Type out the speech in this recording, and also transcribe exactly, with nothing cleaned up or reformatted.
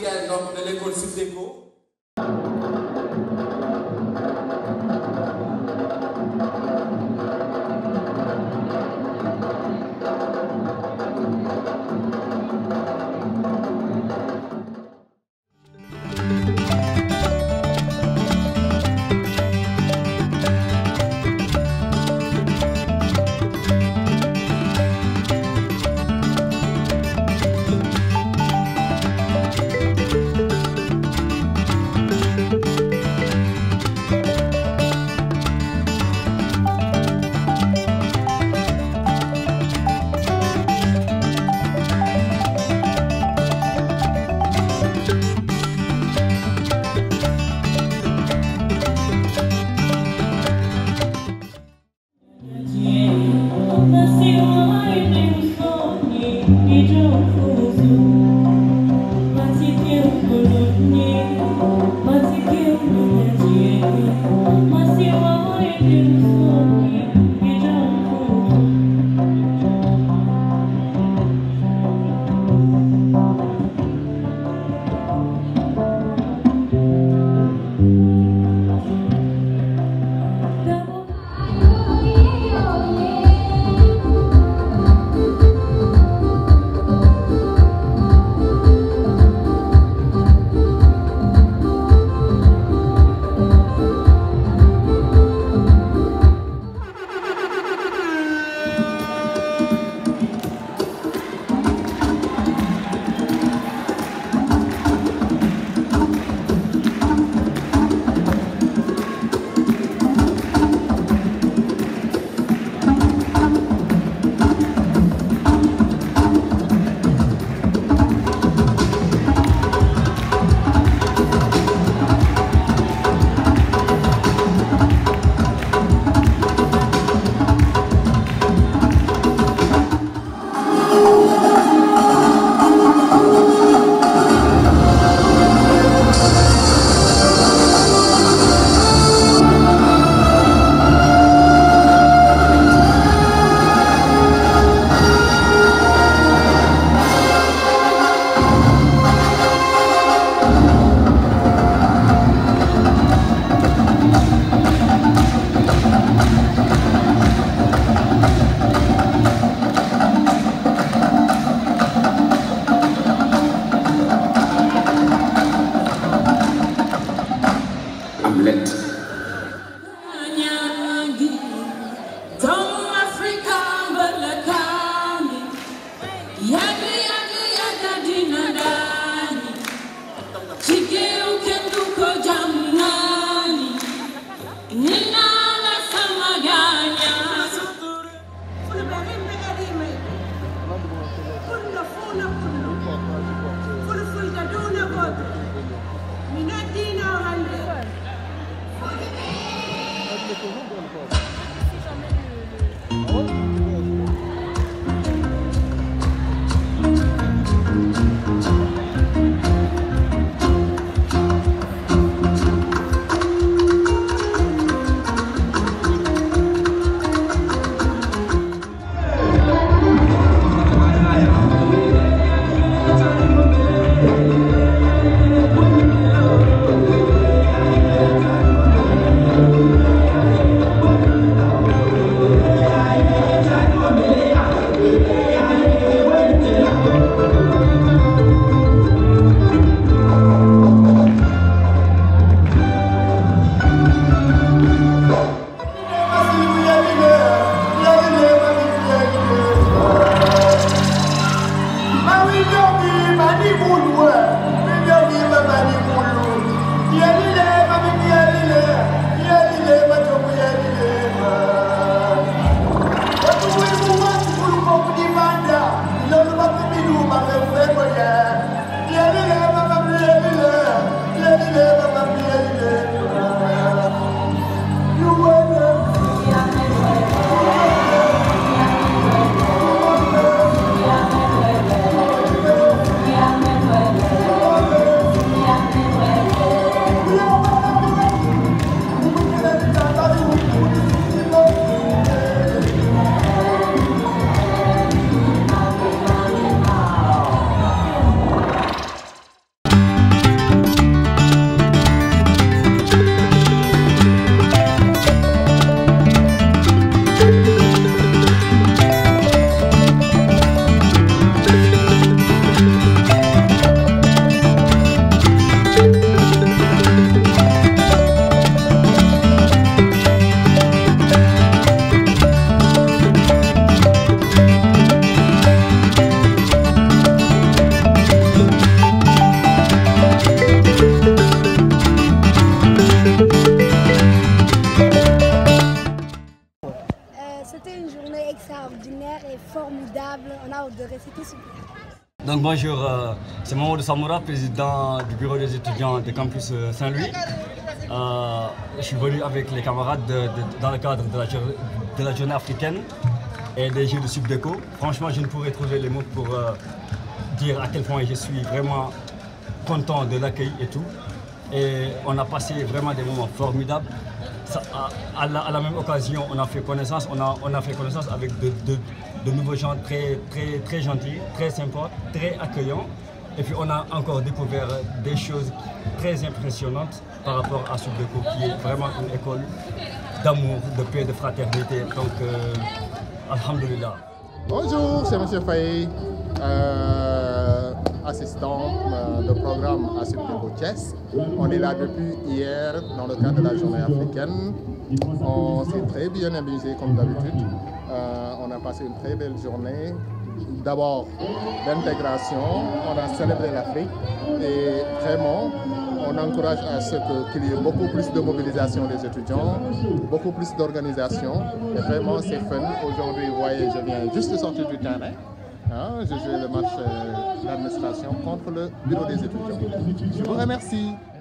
maquillage donc de l'école Subdeco. Donc bonjour, euh, c'est Mamadou Samoura, président du bureau des étudiants de campus euh, Saint-Louis. Euh, je suis venu avec les camarades de, de, dans le cadre de la, de la journée africaine et des Jeux de Subdeco. Franchement, je ne pourrais trouver les mots pour euh, dire à quel point je suis vraiment content de l'accueil et tout. Et on a passé vraiment des moments formidables. Ça, à, à, la, à la même occasion, on a fait connaissance, on a, on a fait connaissance avec de, de, de nouveaux gens très, très, très gentils, très sympas, très accueillants. Et puis on a encore découvert des choses très impressionnantes par rapport à Subdeco, qui est vraiment une école d'amour, de paix, de fraternité. Donc, euh, alhamdoulilah. Bonjour, c'est M. Faye, euh, assistant euh, de programme à Subdeco Thiès. On est là depuis hier dans le cadre de la journée africaine. On s'est très bien amusé comme d'habitude. Euh, on a passé une très belle journée. D'abord, d'intégration, on a célébré l'Afrique et vraiment, on encourage à ce qu'il y ait beaucoup plus de mobilisation des étudiants, beaucoup plus d'organisation. Et vraiment, c'est fun. Aujourd'hui, vous voyez, je viens juste de sortir du terrain. Hein, je joue le match euh, d'administration contre le bureau des étudiants. Je vous remercie.